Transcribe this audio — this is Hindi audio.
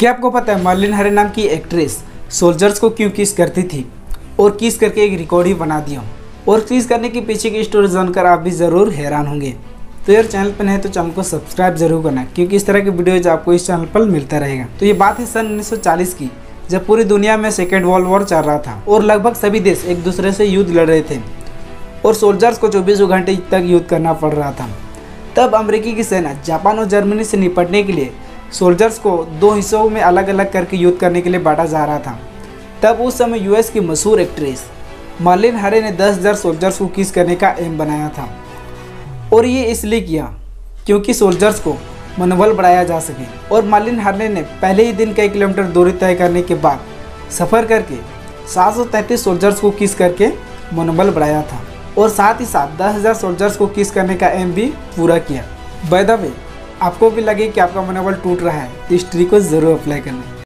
क्या आपको पता है मार्लिन हरे नाम की एक्ट्रेस सोल्जर्स को क्यों किस करती थी और किस करके एक रिकॉर्ड ही बना दिया। और किस करने के पीछे की स्टोरी जानकर आप भी ज़रूर हैरान होंगे। तो यार चैनल पर नए तो चैनल को सब्सक्राइब जरूर करना, क्योंकि इस तरह की वीडियोज आपको इस चैनल पर मिलता रहेगा। तो ये बात है सन 1940 की, जब पूरी दुनिया में सेकेंड वर्ल्ड वॉर चल रहा था और लगभग सभी देश एक दूसरे से युद्ध लड़ रहे थे और सोल्जर्स को 24 घंटे तक युद्ध करना पड़ रहा था। तब अमेरिकी की सेना जापान और जर्मनी से निपटने के लिए सोल्जर्स को दो हिस्सों में अलग अलग करके युद्ध करने के लिए बांटा जा रहा था। तब उस समय यूएस की मशहूर एक्ट्रेस मार्लिन हरे ने 10,000 सोल्जर्स को किस करने का एम बनाया था। और ये इसलिए किया क्योंकि सोल्जर्स को मनोबल बढ़ाया जा सके। और मार्लिन हरे ने पहले ही दिन कई किलोमीटर दूरी तय करने के बाद सफ़र करके 733 सोल्जर्स को किस करके मनोबल बढ़ाया था और साथ ही साथ 10,000 सोल्जर्स को किस करने का एम भी पूरा किया। बाय द वे, आपको भी लगे कि आपका मनोबल टूट रहा है तो इस ट्रिक को ज़रूर अप्लाई करना।